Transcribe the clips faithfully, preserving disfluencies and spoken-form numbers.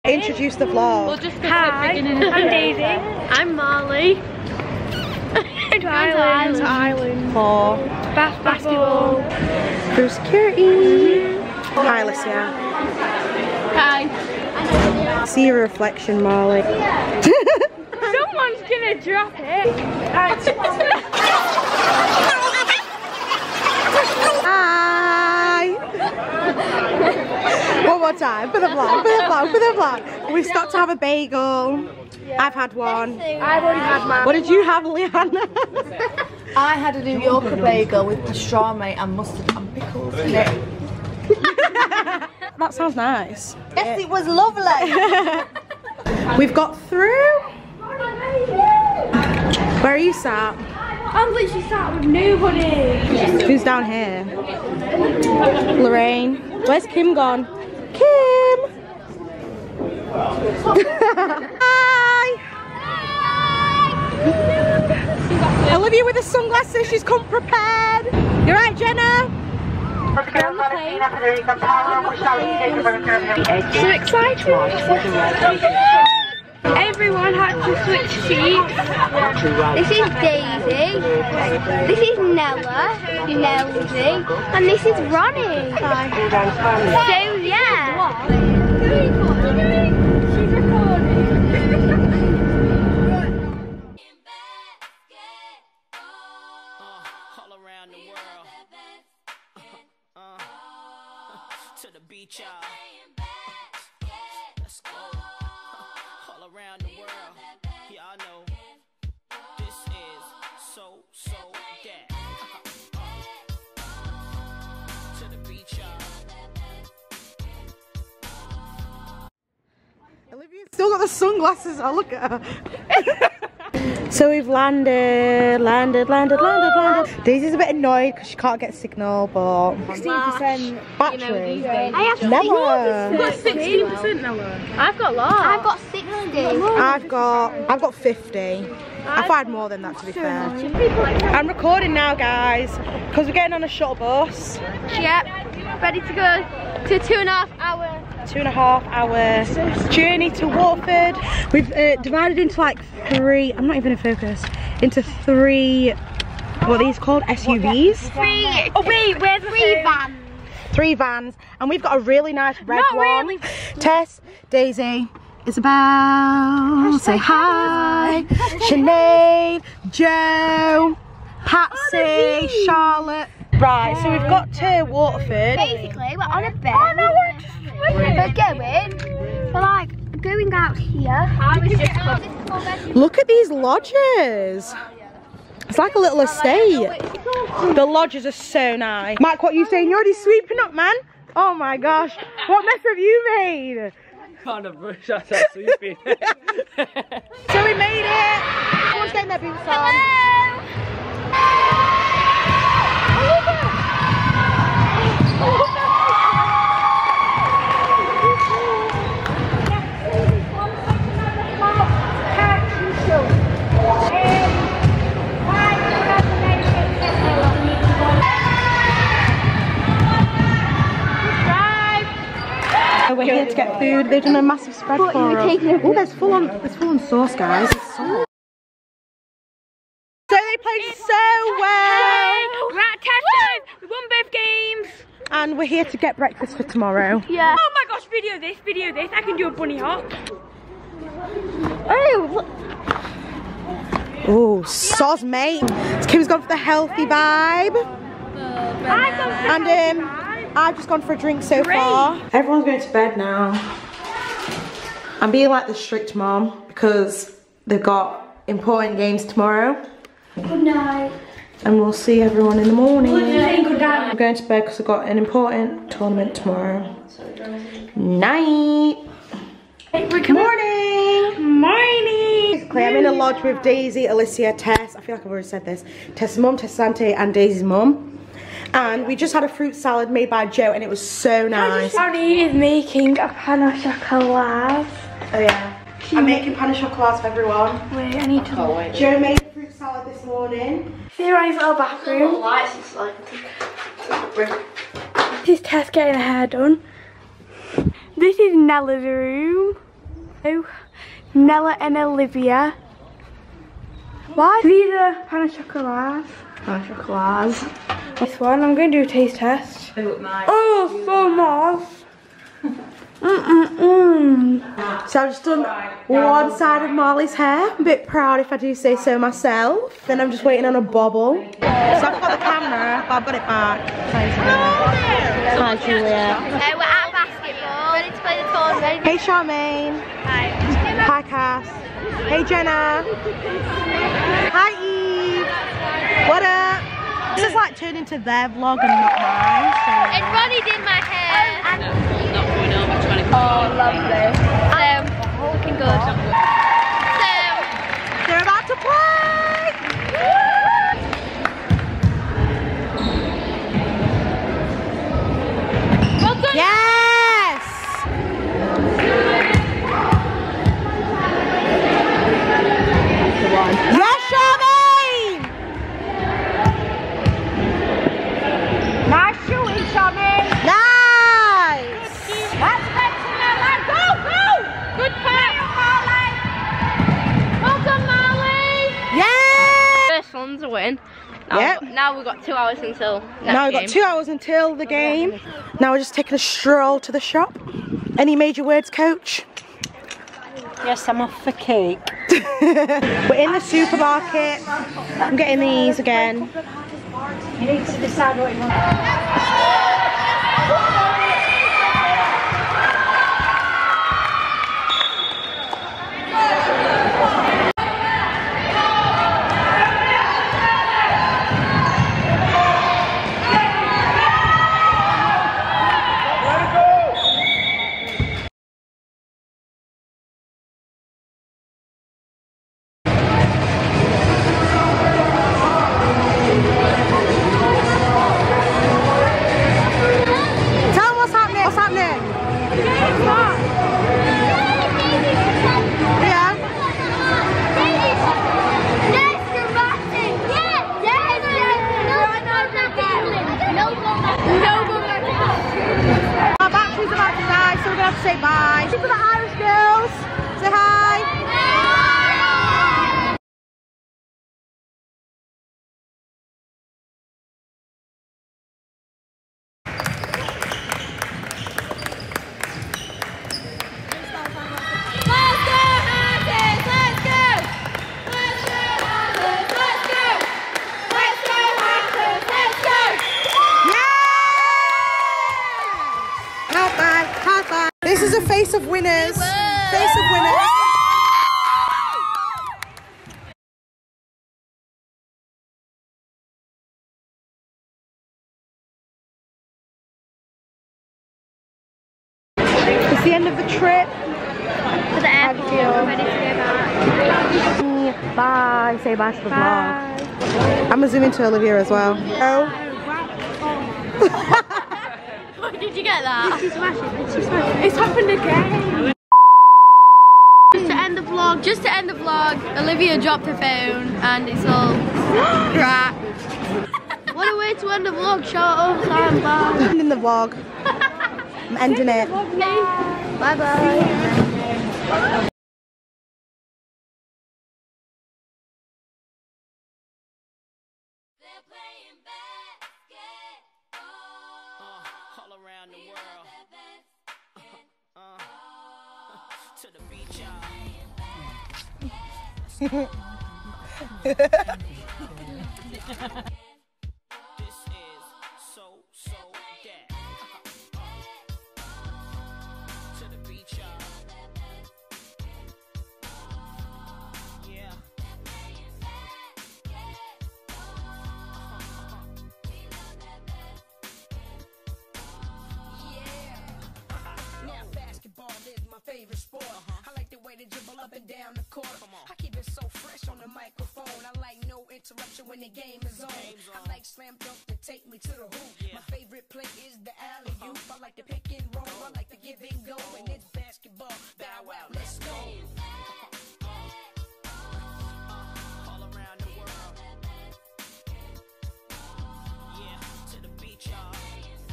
Introduce the vlog. We'll just Hi, I'm Daisy. I'm Marley. to Island. To Island. For Bath basketball. through security. Hi, Alicia. Hi. See your reflection, Marley. Someone's gonna drop it. Hi. One more time for the vlog, for the vlog, for the vlog. We stopped to have a bagel. Yeah. I've had one. I've already had mine. What did you have, Leanna? I had a New Yorker bagel with pastrami and mustard and pickles in it. That sounds nice. Yes, it was lovely. We've got through. Where are you sat? I'm literally sat with nobody. Who's down here? Loraine. Where's Kim gone? Kim! Hi! Olivia with the sunglasses, she's come prepared. You right, Jenna? So excited. Everyone had to switch seats. This is Daisy, this is Nella, Nelsie, and this is Ronnie. So yeah. She's recording. All around the world. Uh, to the beach, y'all. Let's go. All around the world. Y'all know this is so, so that. To the beach, y'all. Olivia's still got the sunglasses. Oh, look at her. So we've landed, landed, landed, landed, landed. Daisy's a bit annoyed because she can't get signal, but sixteen percent battery. I have Never. I've got sixteen percent Nella. I've got lots. I've got sixty. I've got, I've got fifty. I've had more than that, to be fair. I'm recording now, guys, because we're getting on a shuttle bus. Yep. Ready to go to two and a half hour. Two and a half hour journey to Waterford. We've uh, divided into like three, I'm not even in focus, into three, what are these called? S U Vs? Three. Oh wait, where's the three vans? Three vans, and we've got a really nice red Not one. Really. Tess, Daisy, Isabel, say hi, Sinead, Joe, Patsy, Charlotte. Right, so we've got to Waterford. Basically, we're on a bed. Oh no, we're just we're going. We're like going out here. Look at these lodges. It's like a little estate. The lodges are so nice. Mike, what are you saying? You're already sweeping up, man. Oh my gosh. What mess have you made? Kind of brush out that sweeping. So we made it. Everyone's getting their boots on. We're here to get food. They've done a massive spread for us. Oh, there's full on, there's full on sauce, guys. It's sauce. So they played so well. We're at Tesco's. We won both games. And we're here to get breakfast for tomorrow. Yeah. Oh my gosh! Video this. Video this. I can do a bunny hop. Oh. Look. Oh, sauce, mate. So Kim's gone for the healthy vibe. And um. I've just gone for a drink so Great. far. Everyone's going to bed now. I'm being like the strict mom because they've got important games tomorrow. Good night. And we'll see everyone in the morning. Good night. Good night. I'm going to bed because I've got an important tournament tomorrow. Night. Morning. Morning. Basically, I'm in a lodge with Daisy, Alicia, Tess. I feel like I've already said this. Tess's mum, Tess Sante, and Daisy's mum. And we just had a fruit salad made by Joe and it was so nice. Ronnie is making a pan au chocolat. Oh yeah. I'm making pan au chocolat for everyone. Wait, I need to... Oh, wait. Joe made a fruit salad this morning. See Ronnie's little bathroom. This is Tess getting her hair done. This is Nella's room. Nella and Olivia. Why? Wieder pain au chocolat. Pain au chocolat. This one, I'm going to do a taste test. They look nice. Oh, so nice. Mm-mm-mm. So I've just done one side of Marley's hair. I'm a bit proud if I do say so myself. Then I'm just waiting on a bobble. So I've got the camera, but I've got it back. Hi Julia. Uh, we're at basketball. Ready to play the tournament. Hey Charmaine. Hi. Hi Cass. Hey Jenna. Hi Eve. What up? This is like turned into their vlog and not mine. So. And Ronnie did my hair. And Not going over trying to oh, lovely. Um, looking good. So, They're about to play! well done. Yes! Yes, Charmaine! Nice shooting, Charmaine. Nice! That's Betsy. Go, go! Good pass. Well done, Marley. Yeah! First one's a win. Now, Yep. we've got, now we've got two hours until next Now we've got game. two hours until the game. Now we're just taking a stroll to the shop. Any major words, Coach? Yes, I'm off for cake. We're in the supermarket. I'm getting these again. You need to decide what you want. Tell them what's happening. What's happening? Yeah. Our battery's about to die, so we're gonna have to say bye. For the Irish girls, say hi. High five, high five. This is a face of winners. Face of winners. It's the end of the trip. To the airport, we're ready to go back. Bye. Say bye to the vlog. I'm gonna zoom into Olivia as well. Oh. Did you get that? Did she smash it? Did she smash it? It's happened again. Just to end the vlog, just to end the vlog, Olivia dropped her phone and it's all cracked. What a way to end the vlog. Shut up, Sam. Bye. Ending the vlog. I'm ending it. Bye bye. All around the world. Uh, uh, to the beach, y'all. This is so, so that. To the beach, y'all. Yeah. Basketball is my favorite sport. Uh-huh. I like the way they dribble up and down the court. I keep it so fresh on the microphone. I like no interruption when the game is on. I like slam dunk to take me to the hoop. Yeah. My favorite play is the alley-oop. I like the pick and roll. I like the give and go. And it's basketball. Bow wow, let's go. All around the world. Yeah, to the beach, y'all.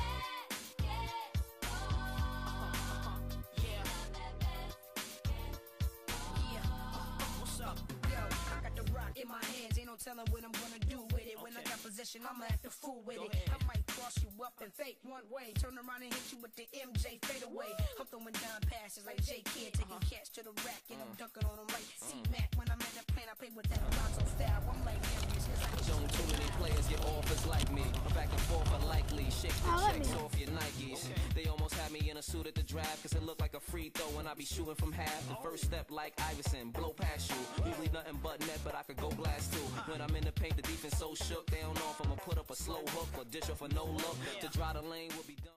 Yeah. telling what I'm gonna do with it. When I got possession, I'ma act a fool with it. I might cross you up and fake one way, turn around and hit you with the M J fade away. I'm throwing down passes like J Kid, taking cats to the rack and I'm dunking on them like C-Mac. When I'm in the plane, I play with that Alonzo style. I'm like Aries, cause I Don't too many players get offers like me. I'm back and forth unlikely. Shake the checks off your Nikes. They almost had me in a suit at the draft, cause it looked like a free throw when I be shooting from half. The first step like Iverson, blow past you. Usually nothing but net, but I could go glass too. When I'm in the paint, the defense so shook, they don't know if I'ma put up a slow hook or dish off for no look. To dry the lane will be done.